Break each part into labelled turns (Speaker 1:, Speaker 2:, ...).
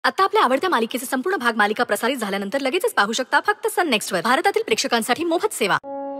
Speaker 1: आता आपल्या आवडत्या मालिकेचे संपूर्ण भाग मालिका प्रसारित झाल्यानंतर लगेचच पाहू शकता फक्त सन नेक्स्ट वर. भारतातील प्रेक्षकांसाठी मोफत सेवा.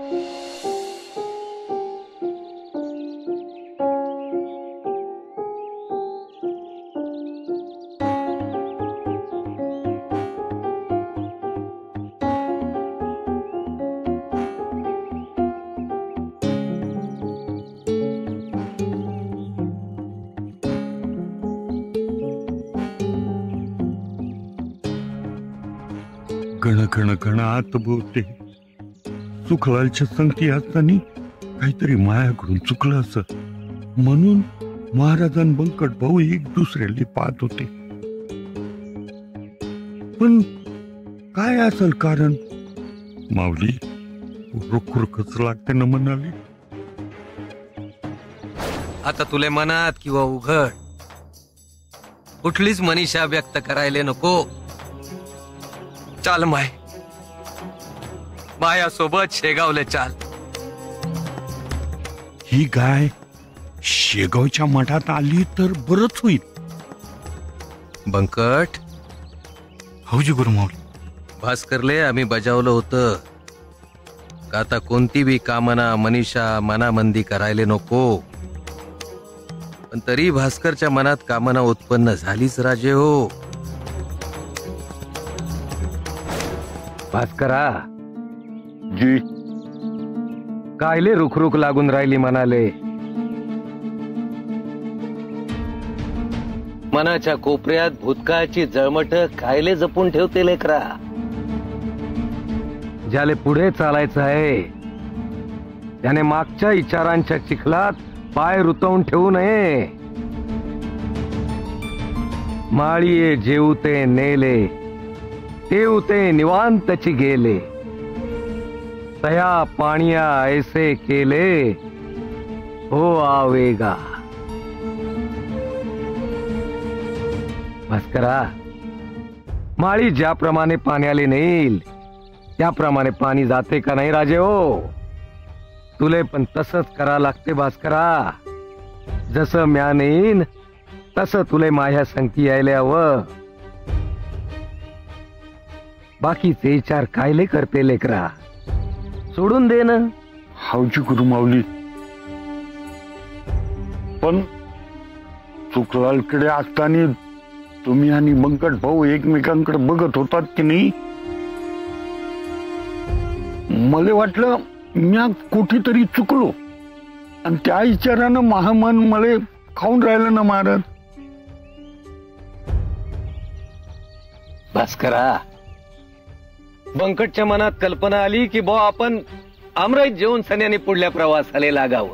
Speaker 2: गण गण गणात बोलते सुखलालच्या संगती असताना काहीतरी मायाकडून चुकलं असं म्हणून महाराजां बंकट भाऊ एक दुसऱ्याला पाहत होते. पण काय असेल कारण? माऊली रुखरुखच लागते ना म्हणाली.
Speaker 3: आता तुले मनात किंवा उघड कुठलीच मनीषा व्यक्त करायला नको. चाल माया सोबत शेगावले चाल.
Speaker 2: ही गाय शेगावच्या मठात आली तर बरच होईल.
Speaker 3: बंकट
Speaker 2: हौजी गुरुमाऊली.
Speaker 3: भास्करले आम्ही बजावलं होतं का आता कोणती बी कामना मनीषा मनामंदी करायला नको. पण तरी भास्करच्या मनात कामना उत्पन्न झालीच राजे हो.
Speaker 4: भास्करा
Speaker 2: जी
Speaker 4: कायले रुखरुख लागून राहिली म्हणाले. मनाच्या कोपऱ्यात भूतकाळाची जळमट कायले जपून ठेवते लेकरा. ज्याले पुढे चालायचं आहे त्याने मागच्या विचारांच्या चिखलात पाय रुतवून ठेवू नये. माळीये जेवते नेले तेवते निवांतची गेले तया पाणिया ऐसे केले हो आवेगा. भास्करा माळी ज्याप्रमाणे पाण्याले नेईल त्याप्रमाणे पाणी जाते का नाही राजे हो. तुले पण तसंच करा लागते भास्करा. जसं म्या नेईन तसं तुले माझ्या संगती यायला हवं. बाकीचे विचार कायले करते लेकरा सोडून दे ना.
Speaker 2: हौजी गुरुमाऊली पण सुखलालकडे असताना तुम्ही आणि बंकट भाऊ एकमेकांकडे बघत होतात की नाही? मला वाटलं म्या कुठेतरी चुकलो आणि त्या विचारानं महामन मला खाऊन राहिलं ना महाराज.
Speaker 4: भास्करा बंकटच्या मनात कल्पना आली की बो आपण आमराईत जेवून सन्याने पुढल्या प्रवासाला लागावं.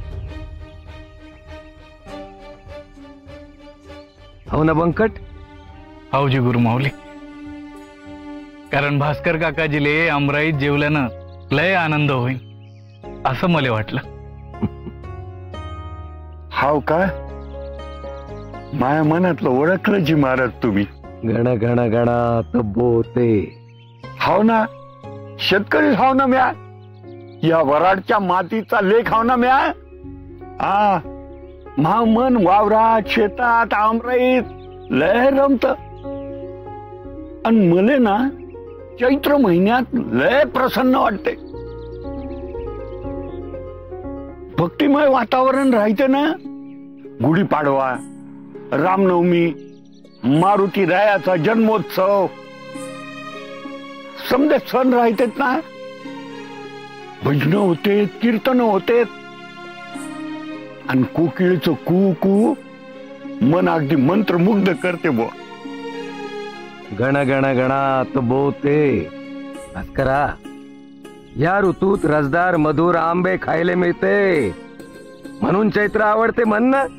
Speaker 4: हो ना बंकट?
Speaker 5: हौजी गुरुमाऊली. कारण भास्कर काकाजीले आमराईत जेवल्यानं लय आनंद होईल असं मला वाटलं.
Speaker 2: हाव काय माया मनातलं ओळखलं जी महाराज तुम्ही.
Speaker 4: गण गण गणात बोते.
Speaker 2: हाव ना शेतकरी हाव ना म्या. या वराडच्या मातीचा लेख हाव ना म्या. मन वावरात शेतात आमराईत लय रमत. आणि मले ना चैत्र महिन्यात लय प्रसन्न वाटते. भक्तिमय वातावरण राहते ना. गुढीपाडवा रामनवमी मारुती रायाचा जन्मोत्सव समजे सण राहतेत ना. भजन होते कीर्तन होते आणि कोकिळीचं कू कू मन अगदी मंत्रमुग्ध करते बुवा.
Speaker 4: गण गण गणात बोते. भास्करा या ऋतूत रसदार मधुर आंबे खायला मिळते म्हणून चैत्र आवडते म्हण ना.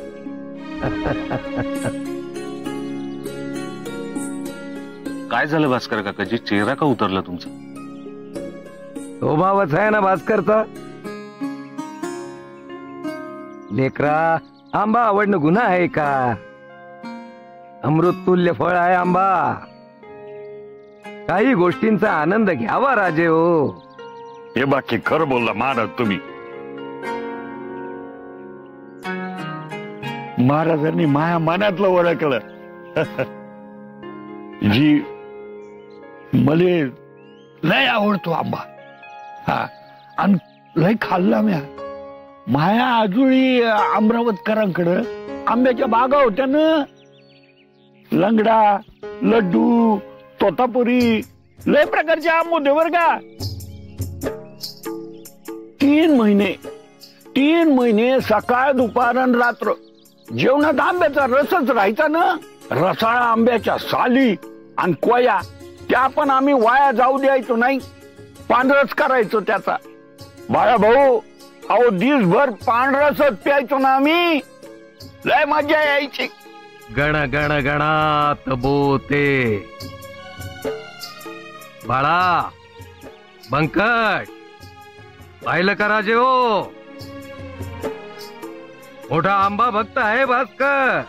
Speaker 6: काय झालं भास्कर काकाजी? चेहरा का उतरला तुमचा?
Speaker 4: स्वभावच आहे ना भास्करचा. लेकरा आंबा आवडणं गुन्हा आहे का? अमृत तुल्य फळ आहे आंबा. काही गोष्टींचा आनंद घ्यावा राजे हो.
Speaker 2: हे बाकी खरं बोलला महाराज तुम्ही. महाराजांनी माया मनातलं ओळखलं. जी मले लय आवडतो आंबा. हा आणि लय खाल्ला म्या. माया आजुळी अमरावतकरांकडं आंब्याच्या बागा होत्या ना. लंगडा, लड्डू, तोतापुरी लय प्रकारचे आंबे होते बर का. 3 महिने सकाळ दुपार आणि रात्र जेवणात आंब्याचा रसच राहायचा ना. रसाळा आंब्याच्या साली आणि कोया त्या पण आम्ही वाया जाऊ द्यायचो नाही. पांढरच करायचो त्याचा. बाळा भाऊ अहो दिवसभर पांढरसच प्यायचो ना आम्ही. लय मजा यायची.
Speaker 4: गण गण गणात बोते. बाळा बंकट पाहिलं का राजे हो. मोठा आंबा भक्त आहे भास्कर.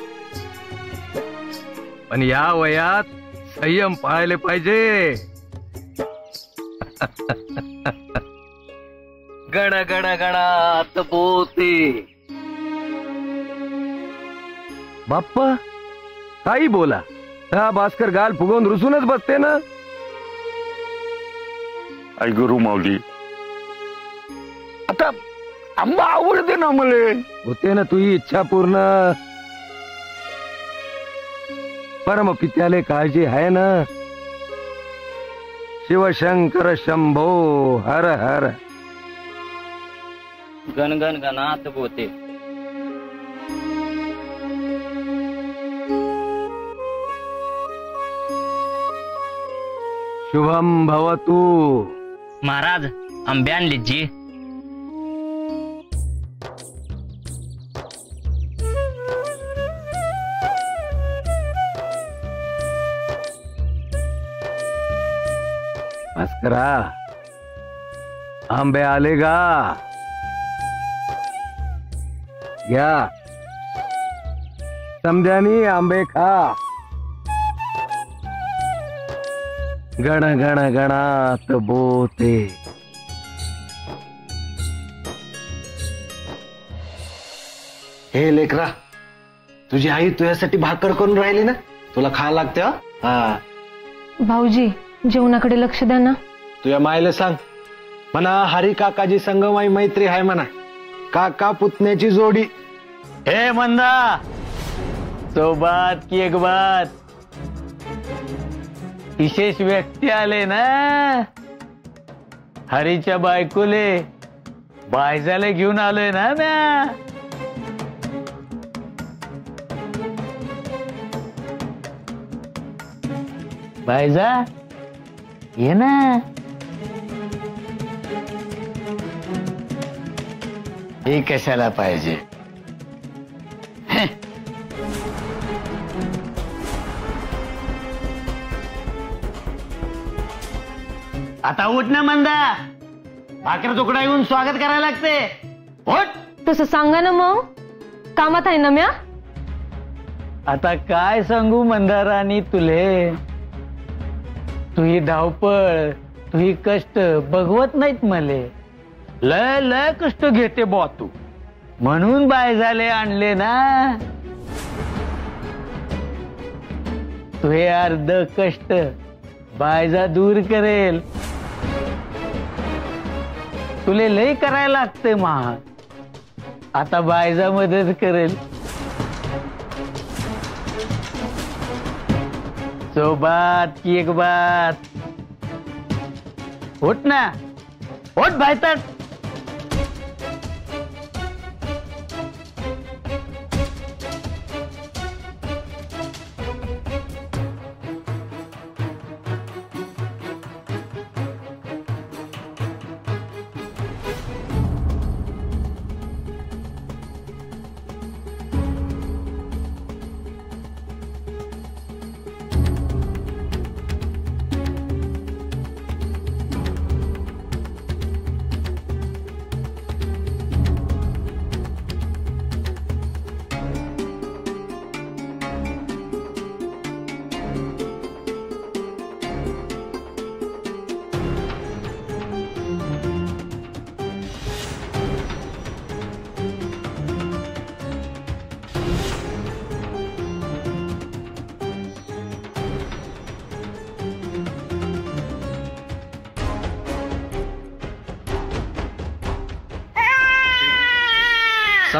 Speaker 4: पण या वयात संयम पाळले पाहिजे. गण गण गणात बोते. बाप्पा काही बोला. हा भास्कर गाल फुगवून रुसूनच बसते ना.
Speaker 2: आई गुरु माऊली आता आंबा आवडते ना मले.
Speaker 4: होते ना तुझी इच्छा पूर्ण. परम पित्याले काळजी आहे ना. शिवशंकर शंभो हर हर.
Speaker 7: गण गण गणात बोते.
Speaker 4: शुभम भवतु.
Speaker 7: महाराज आंबे आणले जी.
Speaker 4: भास्करा आंबे आले का. घ्या समध्यानी आंबे खा. गण गण गणात बोते.
Speaker 8: हे लेकरा तुझी आई तुझ्यासाठी भाकर करून राहिली ना. तुला खायला लागते. हा
Speaker 9: भाऊजी जेवणाकडे लक्ष द्या ना.
Speaker 8: तुझ्या मायला सांग म्हणा हरी काकाजी संग माई मैत्री आहे म्हणा. काका पुतण्याची जोडी.
Speaker 5: हे मंदा तो बात की एक बात. विशेष व्यक्ती आले ना. हरीच्या बायकोले बायजाला घेऊन आलोय ना म्या. बायजा ये ना.
Speaker 8: हे कशाला पाहिजे.
Speaker 5: आता उठ ना मंदा. भाकर तुकडा येऊन स्वागत करायला लागते. उठ.
Speaker 9: तसं सांगा ना मग. कामात आहे ना म्या.
Speaker 5: आता काय सांगू मंदारानी तुले. तुही धावपळ तुही कष्ट बघवत नाहीत मले. लय लय कष्ट घेते बॉ तू. म्हणून बायजाले आणले ना. तुहे अर्ध कष्ट बायजा दूर करेल. तुले लय करायला लागते महा. आता बायजा मदत करेल. सो बात की एक बात. उठ ना. उठ भाईतर.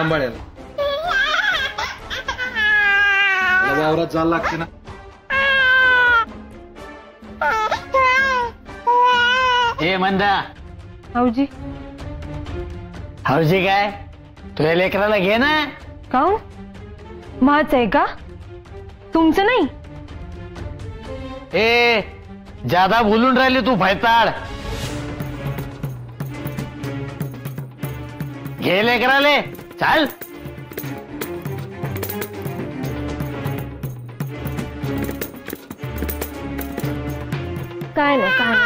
Speaker 8: सांभाळायला मला वावरात जायला लागते ना.
Speaker 10: ए मंदा,
Speaker 9: भाऊजी
Speaker 10: हौजी काय तुझ्या लेकराला घे ना.
Speaker 9: का माझ आहे का तुमचं नाही?
Speaker 10: ए ज्यादा बोलून राहिले तू भैताळ. घे लेकराले चाल.
Speaker 9: काय नाही.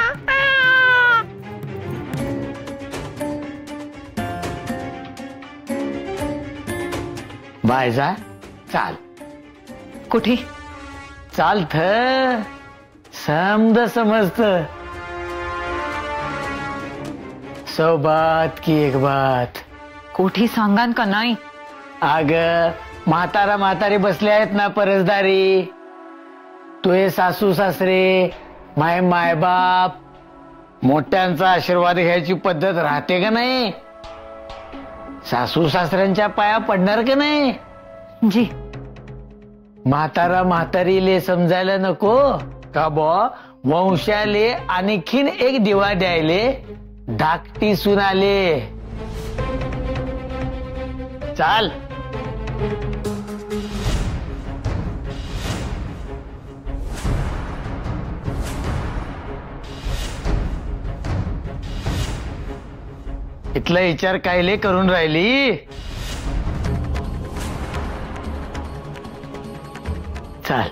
Speaker 10: बायजा चाल.
Speaker 9: कुठे?
Speaker 10: चालत समद समजत. 100 बात की एक बात.
Speaker 9: कुठे सांगान का नाही?
Speaker 10: अग म्हातारा म्हातारी बसले आहेत ना परसदारी. तुझे सासू सासरे माय मायबाप मोठ्यांचा आशीर्वाद घ्यायची पद्धत राहते का नाही? सासू सासऱ्यांच्या पाया पडणार का नाही?
Speaker 9: जी
Speaker 10: म्हातारा म्हातारीले समजायला नको का बो वंशाले आणखीन एक दिवा द्यायले धाकटी सुनाले. चाल. इथला विचार कायले करून राहिली? चाल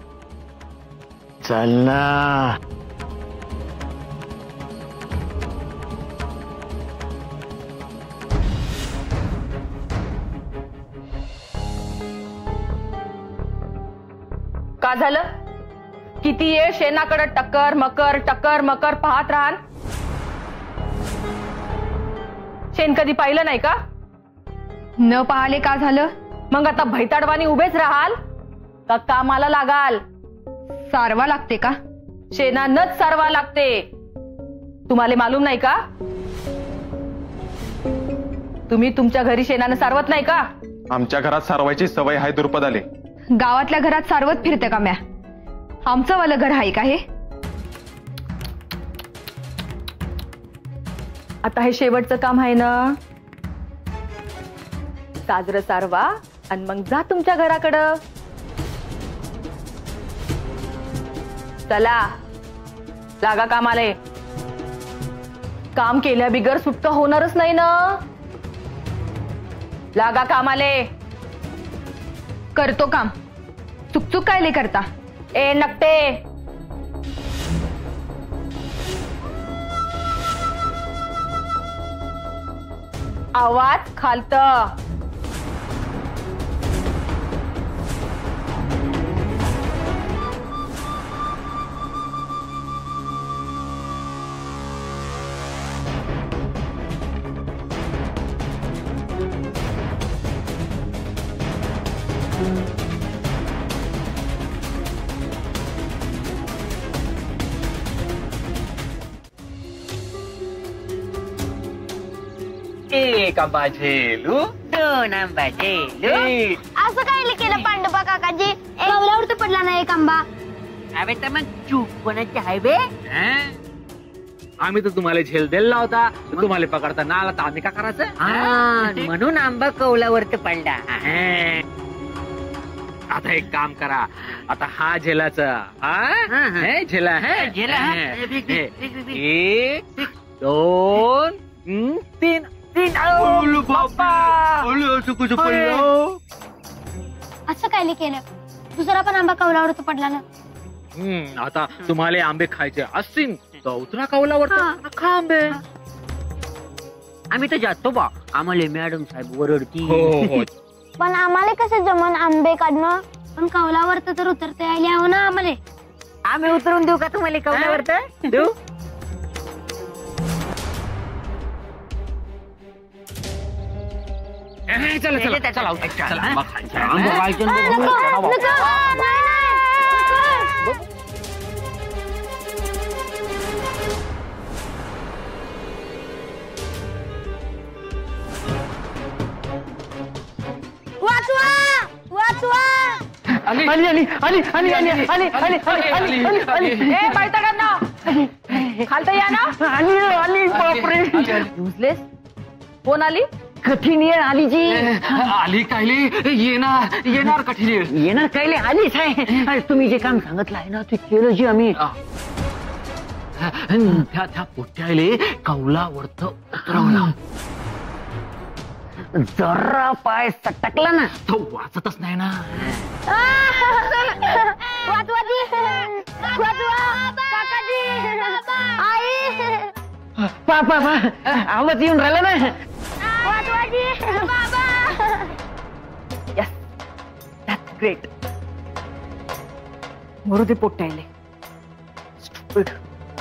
Speaker 10: चल ना.
Speaker 11: का झालं? किती ये शेणाकडे टक्कर मकर पाहत राहाल. शेण कधी पाहिलं नाही का?
Speaker 9: न पाहिले का झालं?
Speaker 11: मग आता भैताडवानी उभेच राहाल का कामाला लागाल?
Speaker 9: सारवा लागते का?
Speaker 11: शेणानच सारवा लागते. तुम्हाला मालूम नाही का? तुम्ही तुमच्या घरी शेणानं सारवत नाही का?
Speaker 12: आमच्या घरात सारवायची सवय हाय दुर्पद आले.
Speaker 9: गावातल्या घरात सारवत फिरते का म्या? आमचं वालं घर आहे का हे?
Speaker 11: आता हे शेवटचं काम आहे ना. साजरं सारवा आणि मग जा तुमच्या घराकडं. चला लागा कामाले. काम केल्या बिगर सुटका होणारच नाही ना. लागा कामाले.
Speaker 9: करतो काम. चुकचुक कायले करता?
Speaker 11: ए नकटे, आवाज खालत.
Speaker 7: एक आंबा झेलू, 2 आंबा झेलू.
Speaker 13: असं काय केलं पांडुबा काकाजी? कवलावर तर पडला नाही एक आंबा.
Speaker 7: अबे तर मग चूक कोणाची आहे बे?
Speaker 14: आम्ही तर तुम्हाला झेल दिला होता, तुम्हाला पकडता ना आला तर आम्ही का करायचं?
Speaker 7: म्हणून आंबा कौलावरती पडला.
Speaker 14: आता एक काम करा, आता हा झेलाचा झेला है. 1 2 3
Speaker 13: असं काय केलं? दुसरा पण आंबा कवलावर तर पडला ना.
Speaker 14: आता तुम्हाला आंबे खायचे असतील तर उतरा कौलावर खा आंबे.
Speaker 7: आम्ही तर जातो बा. आम्हाला मॅडम साहेब ओरडती.
Speaker 13: पण आम्हाला कसं जमन आंबे काढणं? पण कवलावर तर उतरते आले आहो ना आम्हाला.
Speaker 7: आम्ही उतरून देऊ का तुम्हाला कौलावर? देऊ.
Speaker 14: चला चला चला चला आंबा खायचा. आंबा
Speaker 10: आली आली आली आली आली आली आली आली आली आली.
Speaker 11: ए बैठकांना खालतं या ना.
Speaker 10: आली आली बापरे.
Speaker 11: युजलेस. कोण आली?
Speaker 10: कठीण येळ आली जी.
Speaker 14: आली कायले येणार येणार कठीण येळ.
Speaker 10: येणार कायले आलीच आहे. तुम्ही जे काम सांगितलं आहे ना ते केलं जी आम्ही.
Speaker 14: त्या पोट्याले कौलावरत उतरवला.
Speaker 10: जरा पाय सटकला ना
Speaker 14: तो वाचतच नाही ना.
Speaker 10: पापा आवाज येऊन राहिला ना.
Speaker 11: Yes, that's great. मरू दे पोट्याले. Stupid.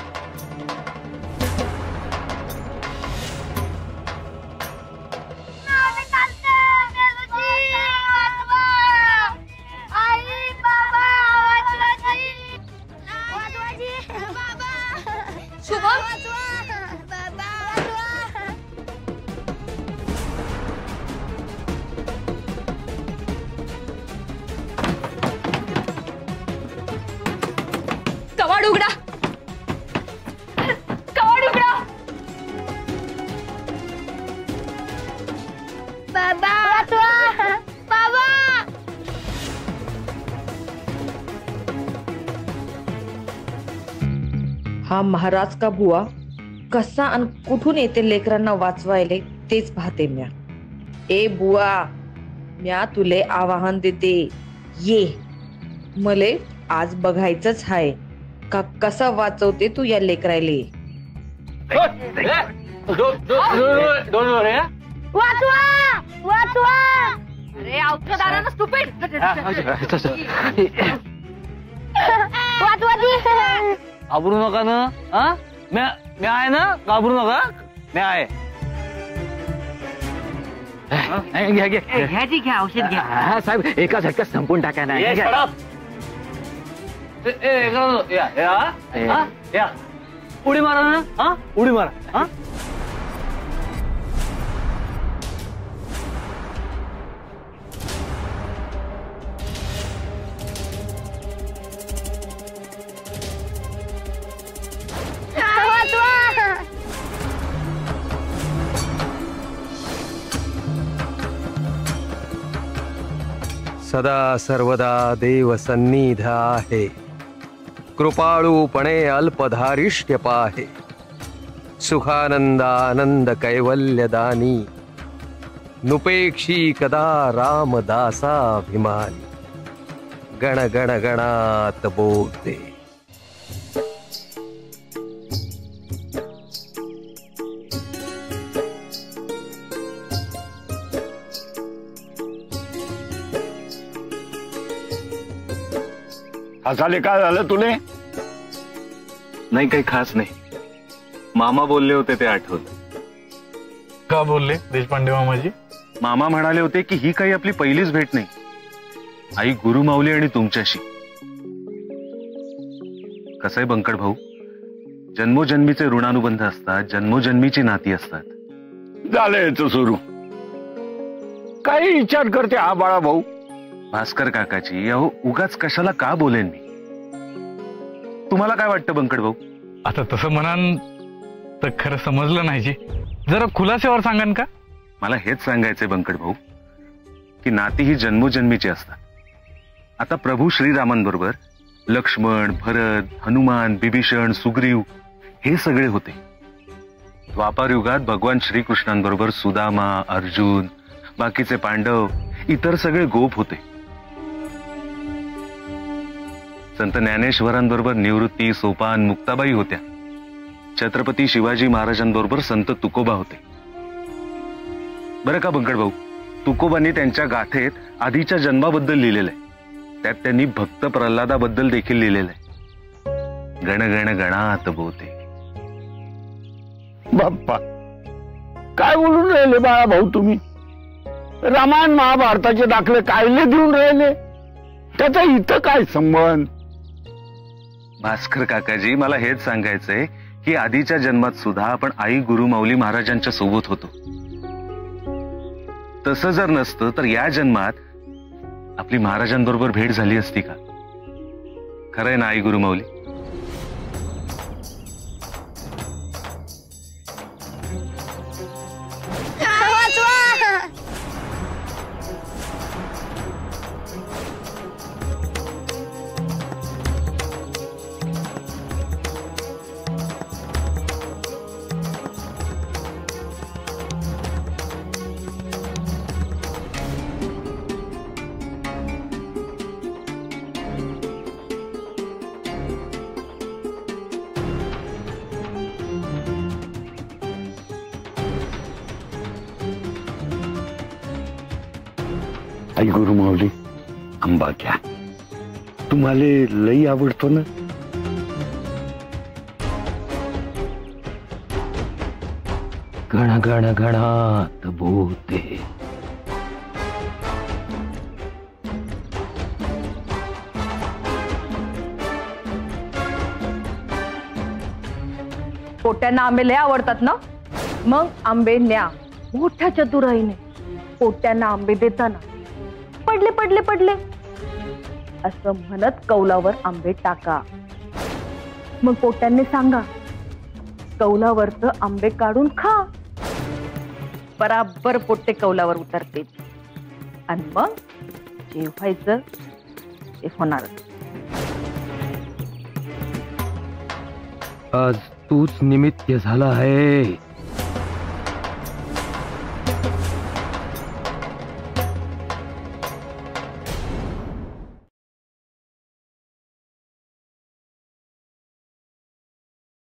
Speaker 11: कवाड उघडा. कवाड उघडा.
Speaker 13: बाबा वाचवा. बाबा
Speaker 15: हा महाराज का बुवा कसा आणि कुठून येते लेकरांना वाचवायले तेच पाहते म्या. ए बुवा म्या तुले आवाहन देते ये. मले आज बघायचंच हाय का कसं वाचवते तू या लेकरायले.
Speaker 13: वाचवा वाचवा.
Speaker 11: अरे औषधारानं स्टुपिड.
Speaker 13: वाचवा जी.
Speaker 10: घाबरू नका ना. मी आहे ना. घाबरू नका. मी आहे. घ्या घ्या घ्या जी घ्या औषध घ्या. साहेब एका झटक्यात संपून टाका ना. उडी मारा ना. उडी मारा.
Speaker 3: सदा सर्वदा देव सन्निध आहे. कृपाळूपणे अल्पधारिष्ट्य पाहे. सुखानंदानंद कैवल्यदानी. नुपेक्षी कदा रामदासाभिमानी. गण गण गणात बोलते.
Speaker 2: हसाले काय झालं तुले?
Speaker 12: नाही काही खास नाही. मामा बोलले होते ते आठवलं.
Speaker 5: का बोलले देशपांडे मामाजी?
Speaker 12: मामा म्हणाले होते की ही काही आपली पहिलीच भेट नाही. आई गुरुमाऊली आणि तुमच्याशी. कसंय बंकट भाऊ, जन्मोजन्मीचे ऋणानुबंध असतात. जन्मोजन्मीची नाती असतात.
Speaker 2: झालं याचं सुरू. काही विचार करते हा बाळा भाऊ.
Speaker 12: भास्कर काकाची अहो उगाच कशाला का बोलेन मी. तुम्हाला काय वाटतं बंकट भाऊ?
Speaker 5: आता तसं म्हणान तर खरं समजलं नाही जी. जरा खुलासेवर सांगान का?
Speaker 12: मला हेच सांगायचंय बंकट भाऊ की नाती ही जन्मोजन्मीची असतात. आता प्रभू श्रीरामांबरोबर लक्ष्मण, भरत, हनुमान, बिभीषण, सुग्रीव हे सगळे होते. द्वापार युगात भगवान श्रीकृष्णांबरोबर सुदामा, अर्जुन, बाकीचे पांडव, इतर सगळे गोप होते. संत ज्ञानेश्वरांबरोबर निवृत्ती, सोपान, मुक्ताबाई होत्या. छत्रपती शिवाजी महाराजांबरोबर संत तुकोबा होते. बरं का बंकट भाऊ, तुकोबांनी त्यांच्या गाथेत आधीच्या जन्माबद्दल लिहिलेलं आहे. त्यात त्यांनी भक्त प्रल्हादाबद्दल देखील लिहिलेलं आहे. गण गण गणात बोते.
Speaker 2: बाप्पा काय बोलून राहिले बाळा भाऊ तुम्ही? रामायण महाभारताचे दाखले कायले देऊन राहिले? त्याचा इथं काय संबंध?
Speaker 12: भास्कर काकाजी मला हेच सांगायचंय की आधीच्या जन्मात सुद्धा आपण आई गुरुमाऊली महाराजांच्या सोबत होतो. तसं जर नसतं तर या जन्मात आपली महाराजांबरोबर भेट झाली असती का? खरंय ना आई गुरुमाऊली?
Speaker 2: आई गुरुमाऊली, आंबा घ्या. तुम्हाला लई आवडतो ना.
Speaker 4: गण गण गणात भूते.
Speaker 11: पोट्यांना आंबे लय आवडतात ना, मग आंबे न्या मोठ्या चतुराईने. पोट्यांना आंबे देताना पडले पडले पडले असं म्हणत कौलावर आंबे टाका. मग पोट्यांनी सांगा, कौलावरच आंबे काढून खा. बराबर पोट्टे कौलावर उतरते आणि मग जे व्हायचं ते होणार.
Speaker 4: आज तूच निमित्त झाला आहे.